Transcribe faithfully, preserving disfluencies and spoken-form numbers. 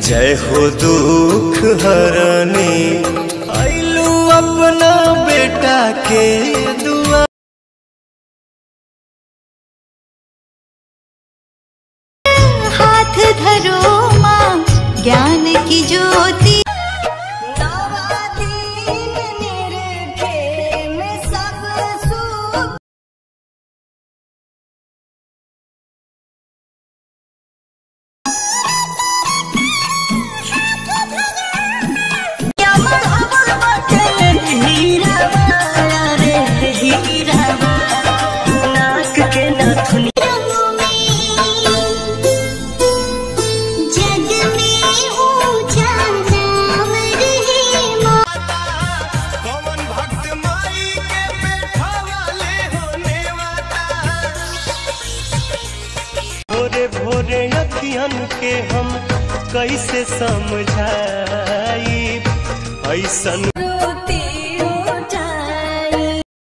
जय हो दुख हरनी आइलू अपना बेटा के दुआ। हाथ धरो माँ ज्ञान की ज्योति। भोरे भोरे अखियन के हम कैसे समझाई ऐसन।